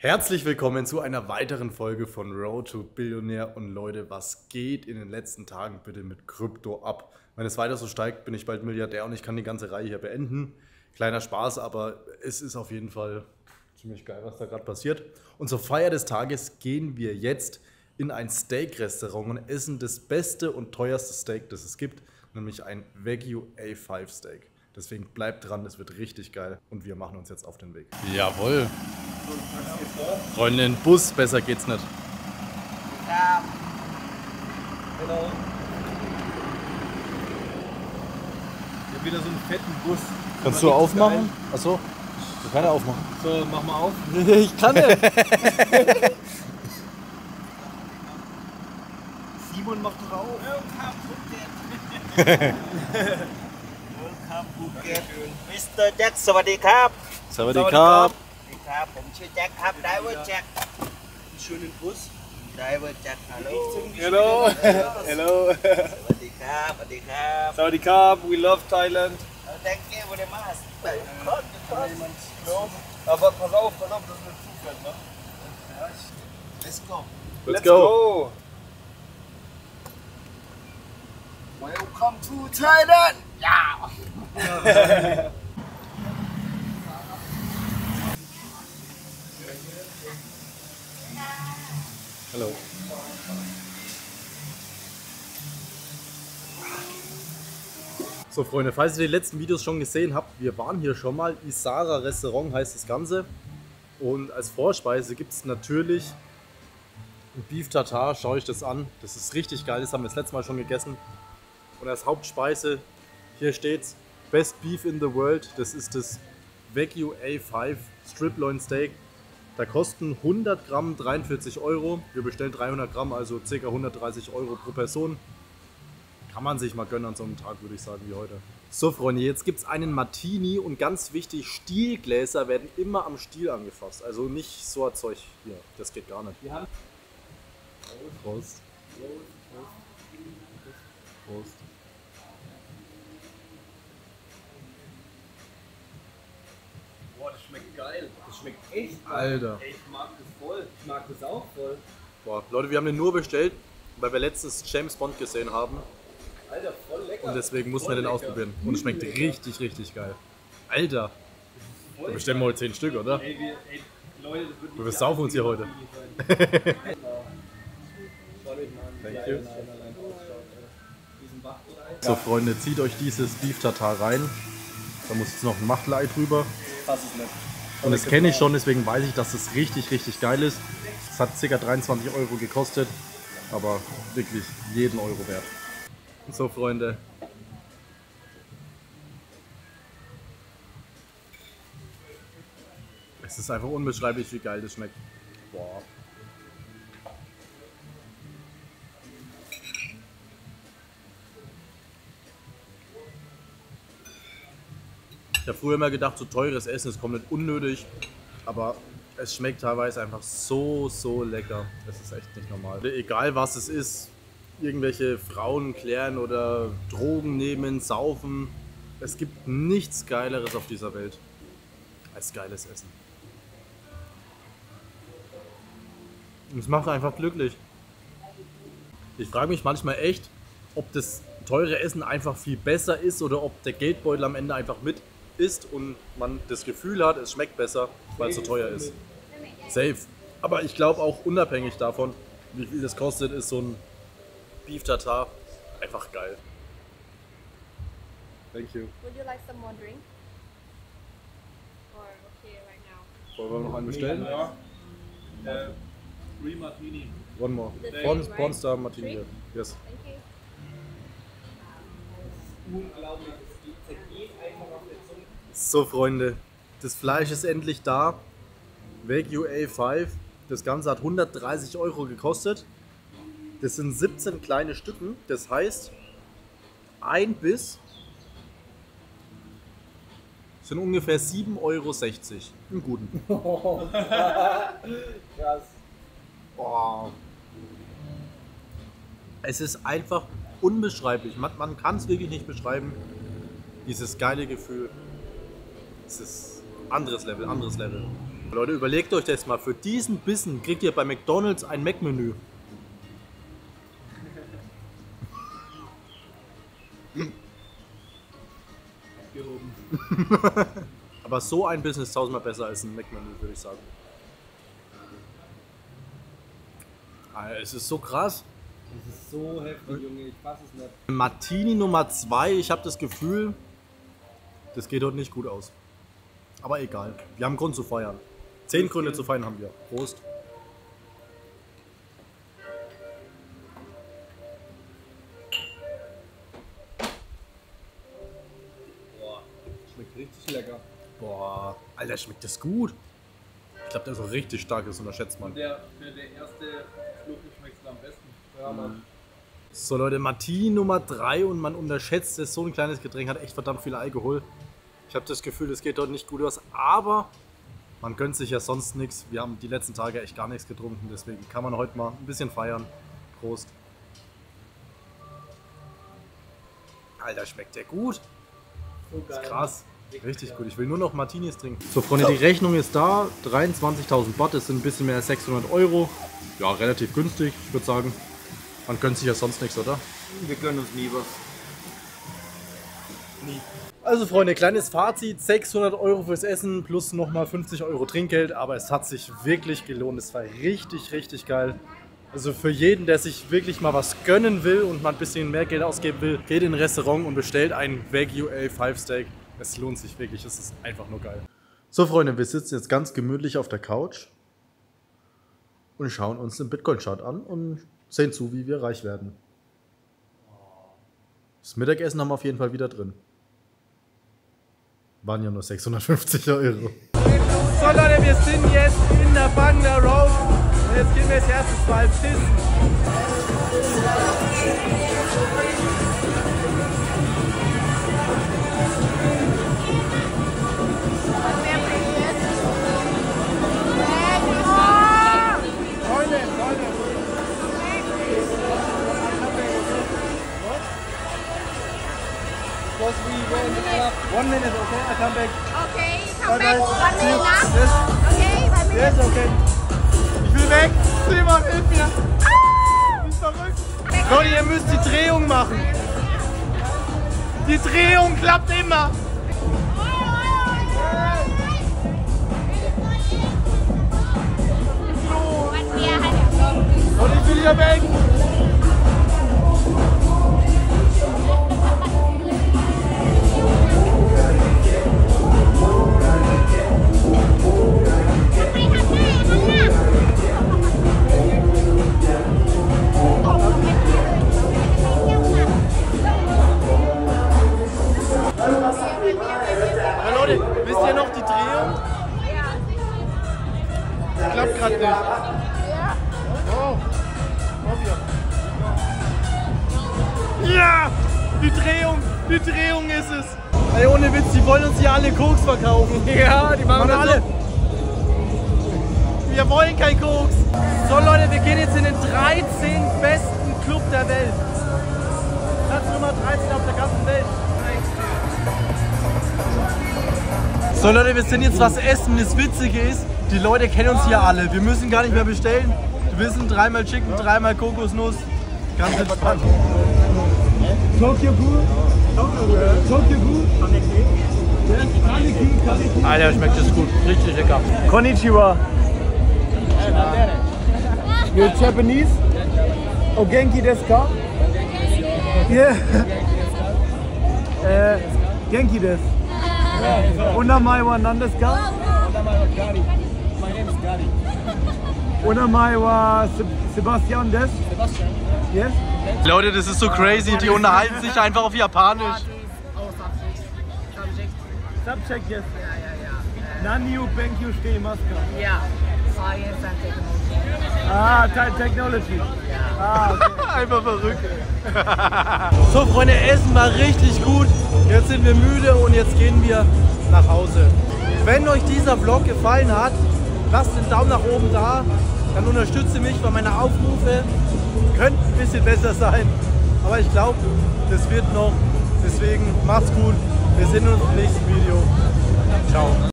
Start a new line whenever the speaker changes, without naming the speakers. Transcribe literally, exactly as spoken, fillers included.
Herzlich willkommen zu einer weiteren Folge von Road to Billionär. Und Leute, was geht in den letzten Tagen bitte mit Krypto ab? Wenn es weiter so steigt, bin ich bald Milliardär und ich kann die ganze Reihe hier beenden. Kleiner Spaß, aber es ist auf jeden Fall ziemlich geil, was da gerade passiert. Und zur Feier des Tages gehen wir jetzt in ein Steak-Restaurant und essen das beste und teuerste Steak, das es gibt, nämlich ein Wagyu A fünf Steak. Deswegen bleibt dran, es wird richtig geil und wir machen uns jetzt auf den Weg. Jawohl. Freunde, in den Bus, besser geht's nicht.
Ja. Genau. Ich hab wieder so einen fetten Bus.
Kannst du aufmachen? Achso, ich kann ja aufmachen.
So, mach mal auf.
Ich kann nicht.
Simon macht doch auf.
Welcome Phuket Mister Jack สวัสดีครับ
สวัสดีครับ
สวัสดีครับผมชื่อแจ็คครับ Driver Jack
Schönen Bus.
Driver Jack Hallo
Hello. Hello.
สวัสดีครับสวัสดีครับ
Sawadee Krab. We love Thailand.
Thank you very much ขอบคุณครับ
No. Aber pass auf, pass auf, das ist ein Zufall, ne?
Let's go
Let's go.
Welcome to Thailand ยาว
Hallo. So Freunde, falls ihr die letzten Videos schon gesehen habt, wir waren hier schon mal. Isara Restaurant heißt das Ganze. Und als Vorspeise gibt es natürlich ein Beef Tartar. Schaut euch das an. Das ist richtig geil, das haben wir das letzte Mal schon gegessen. Und als Hauptspeise, hier steht's, Best Beef in the World. Das ist das Wagyu A fünf Striploin Steak. Da kosten hundert Gramm dreiundvierzig Euro. Wir bestellen dreihundert Gramm, also ca. hundertdreißig Euro pro Person. Kann man sich mal gönnen an so einem Tag, würde ich sagen, wie heute. So Freunde, jetzt gibt es einen Martini und ganz wichtig, Stielgläser werden immer am Stiel angefasst. Also nicht so ein Zeug hier, das geht gar nicht.
Wir haben
Prost. Prost.
Boah, das schmeckt geil. Das schmeckt echt geil.
Alter.
Ey, ich mag das voll. Ich mag das auch voll.
Boah, Leute, wir haben den nur bestellt, weil wir letztens James Bond gesehen haben.
Alter, voll lecker.
Und deswegen mussten wir
Voll
den
lecker.
ausprobieren. Und es schmeckt
Lecker.
richtig, richtig geil. Alter,
Voll
wir bestellen wir heute zehn Stück, oder?
Ey, wir, ey, Leute, das wird
Wir
nicht
saufen uns hier heute.
Schaut euch mal an, wie
Thank
geil
you.
das allein ausschaut, ey. Diesen Wachtelei.
So Freunde, zieht euch dieses Beef Tartar rein. Da muss jetzt noch ein Machtelei drüber.
Das ist nett.
Und das kenne ich schon, deswegen weiß ich, dass das richtig, richtig geil ist. Es hat ca. dreiundzwanzig Euro gekostet, aber wirklich jeden Euro wert. So Freunde. Es ist einfach unbeschreiblich, wie geil das schmeckt. Boah. Ich habe früher immer gedacht, so teures Essen ist komplett unnötig, aber es schmeckt teilweise einfach so, so lecker. Das ist echt nicht normal. Egal was es ist, irgendwelche Frauen klären oder Drogen nehmen, saufen. Es gibt nichts Geileres auf dieser Welt als geiles Essen. Und es macht einfach glücklich. Ich frage mich manchmal echt, ob das teure Essen einfach viel besser ist oder ob der Geldbeutel am Ende einfach mit ist und man das Gefühl hat, es schmeckt besser, weil es so teuer ist. Safe. Aber ich glaube auch unabhängig davon, wie viel das kostet, ist so ein Beef Tartar einfach geil. Thank you.
Would you like some more drink? Or okay right now?
Wollen wir noch einen bestellen?
Ja. Äh, Three Martini.
One more.
The
Porn,
drink, right?
Pornstar Martini.
Drink?
Yes.
Thank you.
Unglaublich. Das zergeht einfach auf der Zunge.
So Freunde, das Fleisch ist endlich da. Wagyu A fünf. Das Ganze hat hundertdreißig Euro gekostet. Das sind siebzehn kleine Stücken. Das heißt, ein Biss sind ungefähr sieben Euro sechzig. Im Guten.
Krass.
Boah. Es ist einfach unbeschreiblich. Man, man kann es wirklich nicht beschreiben. Dieses geile Gefühl. Es ist anderes Level, anderes Level. Leute, überlegt euch das mal. Für diesen Bissen kriegt ihr bei McDonald's ein Mac-Menü. Aber so ein Bissen ist tausendmal besser als ein Mac-Menü, würde ich sagen. Alter, es ist so krass.
Das ist so heftig, Junge, ich fass es nicht.
Martini Nummer zwei, ich habe das Gefühl, das geht heute nicht gut aus. Aber egal, wir haben Grund zu feiern. Zehn Gründe zu feiern haben wir. Prost.
Boah, schmeckt richtig lecker.
Boah, Alter, schmeckt das gut. Ich glaube, der ist auch richtig stark, das unterschätzt man.
Der, für der erste Schluck schmeckt es am besten. Ja, Mann.
So Leute, Martini Nummer drei und man unterschätzt es, so ein kleines Getränk hat echt verdammt viel Alkohol. Ich habe das Gefühl, es geht dort nicht gut aus, aber man gönnt sich ja sonst nichts. Wir haben die letzten Tage echt gar nichts getrunken, deswegen kann man heute mal ein bisschen feiern. Prost. Alter, schmeckt der gut.
So geil.
Das ist krass. Richtig gut. Ich will nur noch Martinis trinken. So Freunde, die Rechnung ist da. dreiundzwanzigtausend Baht, das sind ein bisschen mehr als sechshundert Euro. Ja, relativ günstig, ich würde sagen. Man gönnt sich ja sonst nichts, oder?
Wir gönnen uns nie was.
Nie. Also Freunde, kleines Fazit, sechshundert Euro fürs Essen plus nochmal fünfzig Euro Trinkgeld, aber es hat sich wirklich gelohnt, es war richtig, richtig geil. Also für jeden, der sich wirklich mal was gönnen will und mal ein bisschen mehr Geld ausgeben will, geht in ein Restaurant und bestellt einen Wagyu A fünf Steak. Es lohnt sich wirklich, es ist einfach nur geil. So Freunde, wir sitzen jetzt ganz gemütlich auf der Couch und schauen uns den Bitcoin-Chart an und sehen zu, wie wir reich werden. Das Mittagessen haben wir auf jeden Fall wieder drin. Waren ja nur sechshundertfünfzig Euro.
So Leute, wir sind jetzt in der Bangla Road und jetzt gehen wir als erstes mal pissen. Because we were in the club. One minute, okay? I come back.
Okay,
Bye
come back.
bye.
One minute now.
Yes.
Okay, one minute.
Yes, okay. Ich will weg. Simon, hilf mir. Ah! Bist verrückt. Leute, ihr müsst die Drehung machen. Die Drehung klappt immer.
One beer.
Und ich will hier weg. Aber Leute, wisst ihr noch die Drehung? Das klappt gerade nicht. Oh. Ja! Die Drehung, die Drehung ist es. Ey, ohne Witz, die wollen uns hier alle Koks verkaufen. Ja, die machen das alle. Wir wollen kein Koks. So Leute, wir gehen jetzt in den dreizehnten besten Club der Welt. Platz Nummer dreizehn auf der ganzen Welt. So Leute, wir sind jetzt was essen. Das Witzige ist, die Leute kennen uns hier alle. Wir müssen gar nicht mehr bestellen. Wir wissen, dreimal Chicken, dreimal Kokosnuss. Ganz entspannt. Tokyo Ghoul. Tokyo Ghoul. Alter, schmeckt das gut. Richtig lecker. Konnichiwa. You're Japanese? Oh, Genki desu ka? Yeah. Uh, Genki desu. Unamai wa nan desu ka?
My name is Gary.
Unamai wa Sebastian desu?
Sebastian.
Yes?
Leute, das ist so crazy, die unterhalten sich einfach auf Japanisch.
Subject, yes. Nanyu Benkyu Shiteimasu ka?
Yeah, science and technology.
Ah, te Technology. Ah, okay.
Einfach verrückt. So Freunde, Essen war richtig gut. Jetzt sind wir müde und jetzt gehen wir nach Hause. Wenn euch dieser Vlog gefallen hat, lasst den Daumen nach oben da. Dann unterstützt ihr mich, weil meine Aufrufe könnten ein bisschen besser sein. Aber ich glaube, das wird noch. Deswegen macht's gut. Wir sehen uns im nächsten Video. Ciao.